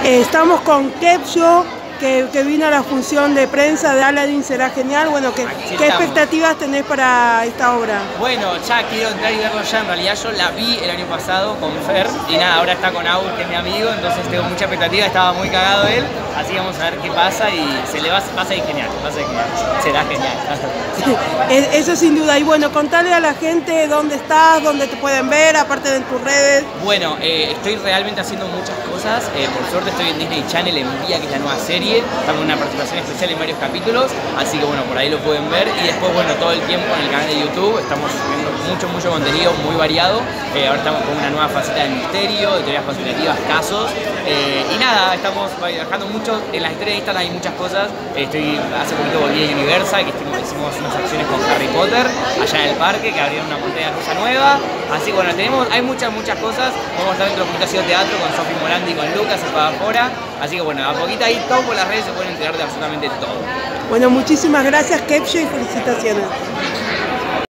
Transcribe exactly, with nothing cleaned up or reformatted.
Eh, estamos con Kepcho, que, que vino a la función de prensa de Aladdin, será genial. Bueno, ¿qué, ¿qué expectativas tenés para esta obra? Bueno, ya quiero entrar y verlo ya. En realidad yo la vi el año pasado con Fer y nada, ahora está con Agus, que es mi amigo, entonces tengo mucha expectativa, estaba muy cagado él, así vamos a ver qué pasa y se le va, va a ser genial, va a ser genial, será genial. Eso sin duda. Y bueno, contale a la gente dónde estás, dónde te pueden ver, aparte de en tus redes. Bueno, eh, estoy realmente haciendo muchas cosas, eh, por suerte estoy en Disney Channel en Vía, que es la nueva serie, estamos en una participación especial en varios capítulos, así que bueno, por ahí lo pueden ver y después bueno, todo el tiempo en el canal de YouTube estamos subiendo mucho, mucho contenido muy variado, eh, ahora estamos con una nueva faceta de misterio, de teorías conspirativas, casos, eh, y nada, estamos viajando mucho, en las historias de Instagram hay muchas cosas, estoy, hace poquito volví a Universal, que estuvimos, hicimos unas acciones con Harry Potter, allá en el parque, que abrieron una montaña rusa nueva, así que bueno, tenemos, hay muchas, muchas cosas, vamos a estar dentro de un Haciendo Teatro con Sofi Morandi y con Lucas Espadafora, así que bueno, a poquito ahí todo por las redes se pueden enterar de absolutamente todo. Bueno, muchísimas gracias, Kepcho, y felicitaciones.